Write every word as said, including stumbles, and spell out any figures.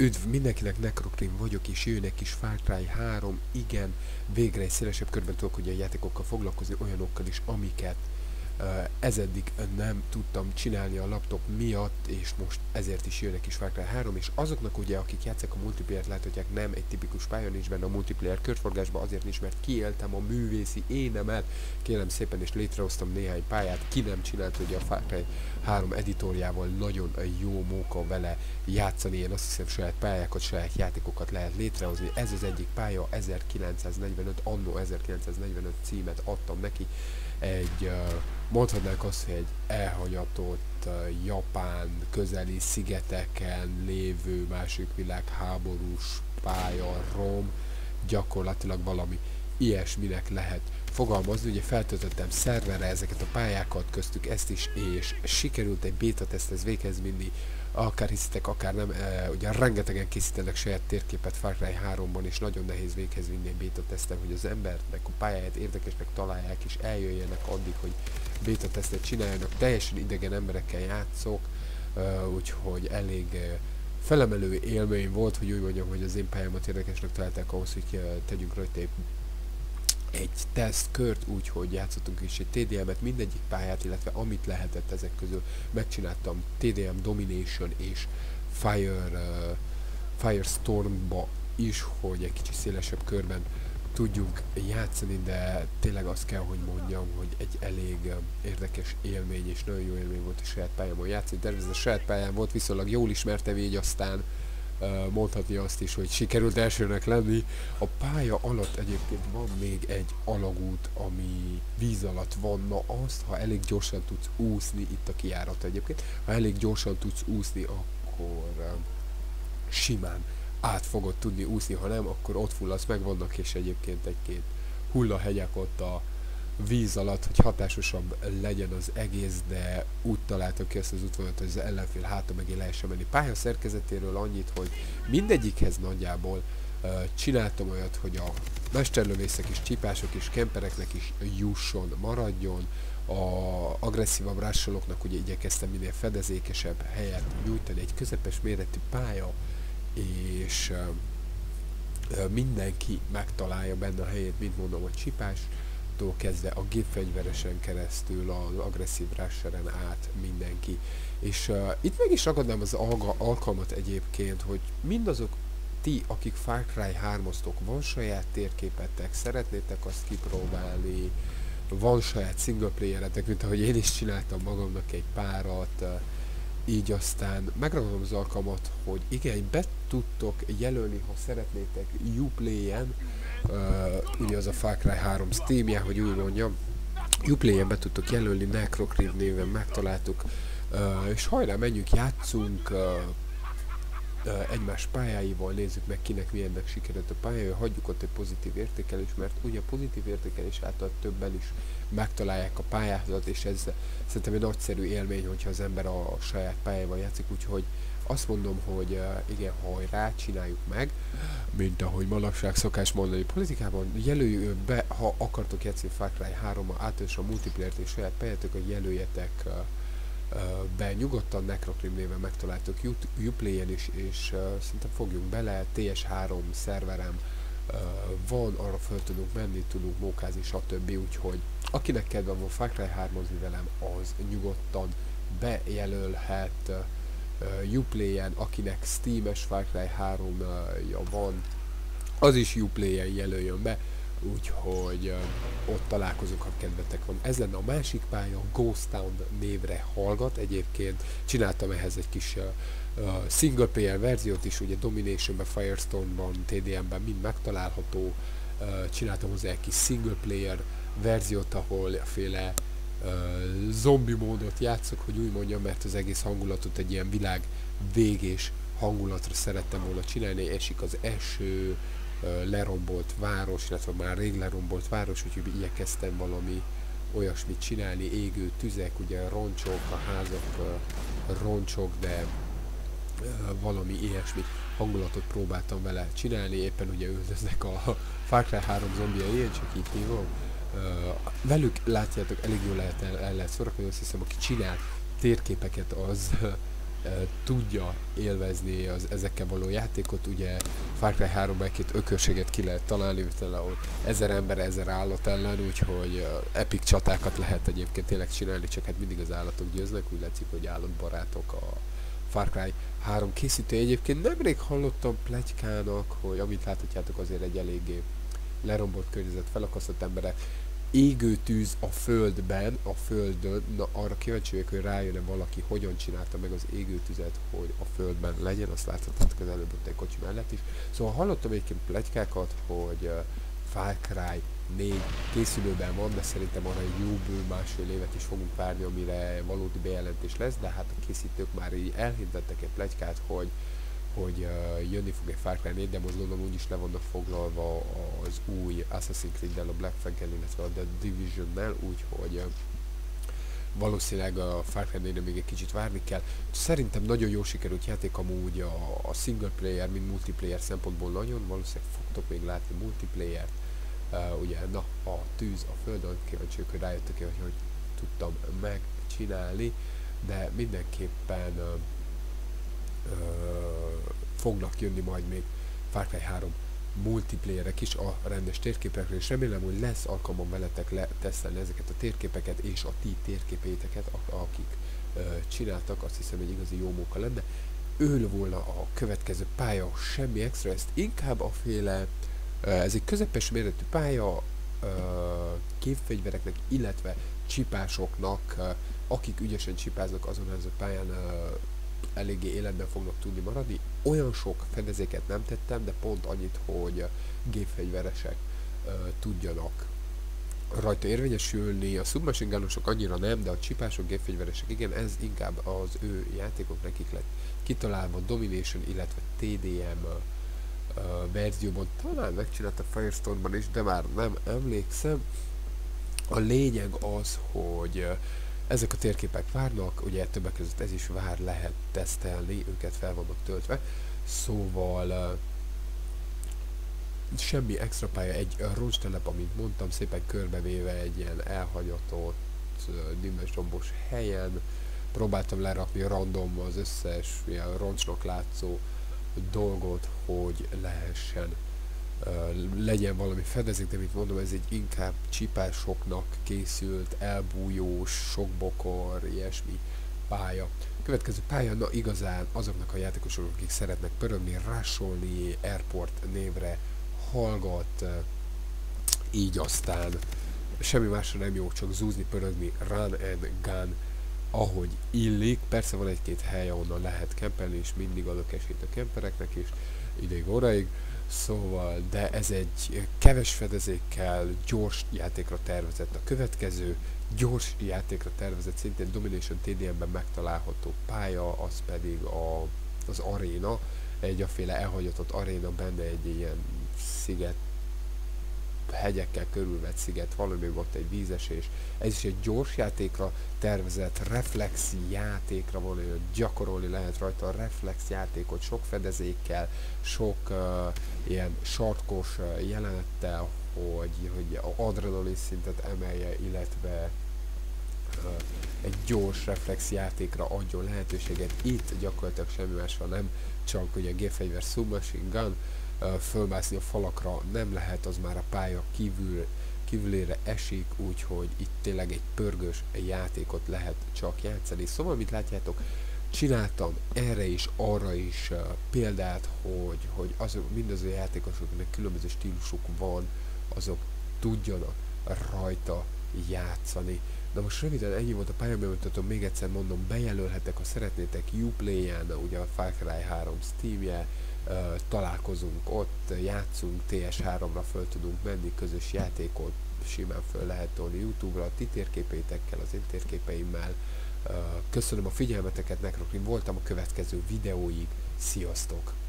Üdv mindenkinek, Necrocrim vagyok, és jön egy kis Far Cry három, igen, végre egy szélesebb körben tudok ugye a játékokkal foglalkozni, olyanokkal is, amiket uh, ezeddig nem tudtam csinálni a laptop miatt, és most ezért is jön egy kis Far Cry három, és azoknak ugye, akik játszák a multiplayer-t, láthatják, nem egy tipikus pálya nincs benne a multiplayer körforgásban, azért nincs, mert kiéltem a művészi énemet, kérem szépen, és létrehoztam néhány pályát, ki nem csinált ugye a Far Cry három editorjával, nagyon jó móka vele játszani, én azt hiszem saját pályákat, saját játékokat lehet létrehozni. Ez az egyik pálya, ezerkilencszáznegyvenöt, annó ezerkilencszáznegyvenöt címet adtam neki, egy, mondhatnánk azt, hogy egy elhagyatott japán közeli szigeteken lévő másik világháborús pálya, rom, gyakorlatilag valami ilyesminek lehet fogalmazni. Ugye feltöltöttem szerverre ezeket a pályákat, köztük ezt is, és sikerült egy beta teszthez véghez vinni, akár hiszitek, akár nem, e, ugye rengetegen készítenek saját térképet Far Cry háromban, és nagyon nehéz véghez vinni egy beta teszten, hogy az embernek a pályáját érdekesnek találják, és eljöjjenek addig, hogy beta tesztet csináljanak. Teljesen idegen emberekkel játszok, e, úgyhogy elég e, felemelő élmény volt, hogy úgy mondjam, hogy az én pályámat érdekesnek találták ahhoz, hogy e, tegyünk rajta egy egy tesztkört, úgyhogy játszottunk is egy té dé em-et, mindegyik pályát, illetve amit lehetett ezek közül megcsináltam té dé em Domination és Fire, uh, Firestorm-ba is, hogy egy kicsit szélesebb körben tudjunk játszani, de tényleg azt kell, hogy mondjam, hogy egy elég uh, érdekes élmény, és nagyon jó élmény volt a saját pályámon játszani. Természetesen a saját pályán volt, viszonylag jól ismertem, így aztán mondhatni azt is, hogy sikerült elsőnek lenni. A pálya alatt egyébként van még egy alagút, ami víz alatt van. Na azt, ha elég gyorsan tudsz úszni, itt a kijárat egyébként, ha elég gyorsan tudsz úszni, akkor uh, simán át fogod tudni úszni, ha nem, akkor ott fulladsz meg, vannak, és egyébként egy-két hullahegyek ott a víz alatt, hogy hatásosabb legyen az egész, de úgy találtak ki ezt az útvonalat, hogy az ellenfél háta mögé lehessen menni. Pálya szerkezetéről annyit, hogy mindegyikhez nagyjából uh, csináltam olyat, hogy a mesterlövészek és csipások és kempereknek is jusson, maradjon. A agresszívabb rássolóknak ugye igyekeztem minél fedezékesebb helyet nyújtani, egy közepes méretű pálya, és uh, uh, mindenki megtalálja benne a helyét, mint mondom, a csipás kezdve a gépfegyveresen keresztül az agresszív rusheren át mindenki. És uh, itt meg is ragadnám az alga, alkalmat egyébként, hogy mindazok ti, akik Far Cry hármoztok, van saját térképetek, szeretnétek azt kipróbálni, van saját single playeretek, mint ahogy én is csináltam magamnak egy párat, uh, így aztán megragadom az alkalmat, hogy igen, be tudtok jelölni, ha szeretnétek Uplay-en, uh, ugye az a Far Cry három Steamje, hogy úgy mondjam, Uplay-en be tudtok jelölni, Necrocrim néven megtaláltuk, uh, és hajrá, menjünk, játszunk uh, uh, egymás pályáival, nézzük meg, kinek milyennek sikerült a pálya, hagyjuk ott egy pozitív értékelés, mert ugye a pozitív értékelés által többen is megtalálják a pályázat, és ez szerintem egy nagyszerű élmény, hogyha az ember a, a saját pályával játszik, úgyhogy azt mondom, hogy uh, igen, hajrá, csináljuk meg, mint ahogy manapság szokás mondani politikában, jelöljük be, ha akartok játszani Far Cry hárommal, általánosan a multiplayer-t és saját pályátokat jelöljetek uh, uh, be, nyugodtan Necrocrim néven megtaláltok Uplay-en is, és uh, szerintem fogjunk bele, té es három szerverem uh, van, arra fel tudunk menni, tudunk mókázni, stb. Úgyhogy akinek kedve van Far Cry hármozni velem, az nyugodtan bejelölhet uh, Uplay-en, akinek Steam-es Far Cry három-ja van, az is Uplay-en jelöljön be, úgyhogy uh, ott találkozunk, ha kedvetek van. Ez lenne a másik pálya, Ghost Town névre hallgat, egyébként csináltam ehhez egy kis uh, uh, single player verziót is, ugye Dominationben, Firestormban, té dé em-ben mind megtalálható, uh, csináltam hozzá egy kis single player verziót, ahol a féle uh, zombi módot játszok, hogy úgy mondjam, mert az egész hangulatot egy ilyen világ végés hangulatra szerettem volna csinálni, esik az eső, uh, lerombolt város, illetve már rég lerombolt város, úgyhogy igyekeztem valami olyasmit csinálni, égő tüzek, ugye roncsok, a házak uh, roncsok, de uh, valami ilyesmi hangulatot próbáltam vele csinálni, éppen ugye üldöznek a Far Cry három zombiai, én csak így hívom. Uh, velük látjátok, elég jól lehet el, el lehet szórakozni, azt hiszem, aki csinál térképeket, az tudja élvezni az ezekkel való játékot. Ugye Far Cry háromban egy-két ökörséget ki lehet találni, ahol ezer ember, ezer állat ellen, úgyhogy epic csatákat lehet egyébként tényleg csinálni, csak hát mindig az állatok győznek, úgy látszik, hogy állatbarátok a Far Cry három készítő. Egyébként nemrég hallottam pletykának, hogy amit láthatjátok, azért egy eléggé lerombolt környezet, felakasztott emberek, égő tűz a földben, a földön, na arra kíváncsi vagyok, hogy rájön-e valaki, hogyan csinálta meg az égő tüzet, hogy a földben legyen, azt láthatjátok az előbb ott egy kocsi mellett is. Szóval hallottam egyébként pletykákat, hogy uh, Far Cry négy készülőben van, de szerintem arra egy jó bő másfél évet is fogunk várni, amire valódi bejelentés lesz, de hát a készítők már így elhintettek egy pletykát, hogy hogy uh, jönni fog egy Far Cry négy, de most gondolom úgyis le vannak foglalva az új Assassin's Creed-del, a Black Flag-el, illetve a The Division-nel, úgyhogy uh, valószínűleg a Far Cry négyre még egy kicsit várni kell. Szerintem nagyon jó sikerült játék, amúgy a, a single player, mint multiplayer szempontból nagyon, valószínűleg fogtok még látni multiplayer-t. Uh, ugye, na, a tűz a földön, kíváncsiak, hogy rájöttek -e, hogy hogy tudtam megcsinálni, de mindenképpen uh, Uh, fognak jönni majd még Far Cry három multiplayerek is a rendes térképekre, és remélem, hogy lesz alkalmam veletek letesztelni ezeket a térképeket és a ti térképéteket, akik uh, csináltak, azt hiszem, egy igazi jó munka lenne. Ő volna a következő pálya, semmi extra, ezt inkább a féle, uh, ez egy közepes méretű pálya, uh, gépfegyvereknek, illetve csipásoknak, uh, akik ügyesen csipáznak azon ez a pályán, uh, eléggé életben fognak tudni maradni. Olyan sok fedezéket nem tettem, de pont annyit, hogy gépfegyveresek uh, tudjanak rajta érvényesülni. A submachine gunosok annyira nem, de a csipások, gépfegyveresek igen, ez inkább az ő játékok, nekik lett kitalálva. Domination, illetve té dé em uh, verzióban, talán megcsinálta Firestormban is, de már nem emlékszem. A lényeg az, hogy uh, ezek a térképek várnak, ugye többek között ez is vár, lehet tesztelni, őket fel vannak töltve, szóval uh, semmi extra pálya, egy roncstelep, amit mondtam, szépen körbevéve egy ilyen elhagyatott, uh, dimbes-dombos helyen, próbáltam lerakni random az összes ilyen roncsnak látszó dolgot, hogy lehessen Uh, legyen valami fedezék, de mint mondom, ez egy inkább csipásoknak készült, elbújós, sokbokor, ilyesmi pálya. Következő pálya, na igazán azoknak a játékosoknak, akik szeretnek pörögni, rásolni, Airport névre hallgat, uh, így aztán semmi másra nem jó, csak zúzni, pörögni, run and gun, ahogy illik. Persze van egy-két hely, ahonnan lehet kempelni, és mindig adok esélyt a kempereknek is, ideig óraig. Szóval, de ez egy keves fedezékkel gyors játékra tervezett. A következő gyors játékra tervezett, szintén Domination té dé em-ben megtalálható pálya, az pedig a, az aréna, egy aféle elhagyatott aréna, benne egy ilyen sziget, hegyekkel körülvett sziget, valami ott egy vízesés. Ez is egy gyors játékra tervezett, reflex játékra van, hogy gyakorolni lehet rajta a reflex játékot, sok fedezékkel, sok uh, ilyen sarkos uh, jelenettel, hogy, hogy a adrenalin szintet emelje, illetve uh, egy gyors reflex játékra adjon lehetőséget. Itt gyakorlatilag semmi másra nem, csak ugye a gépfegyver submachine gun, uh, fölmászni a falakra nem lehet, az már a pálya kívül, kívülére esik, úgyhogy itt tényleg egy pörgős játékot lehet csak játszani. Szóval, mint látjátok, csináltam erre is, arra is uh, példát, hogy, hogy azok, mindazok a játékosok, akiknek különböző stílusuk van, azok tudjanak rajta játszani. Na most röviden ennyi volt a pályabemutatom, még egyszer mondom, bejelölhetek, ha szeretnétek Uplay-en, ugye a Far Cry három Steamje, uh, találkozunk ott, játszunk, té es háromra föl tudunk menni, közös játékot simán föl lehet tolni YouTube-ra, a ti térképeitekkel, az én térképeimmel. Uh, köszönöm a figyelmeteket, Necrocrim voltam, a következő videóig, sziasztok!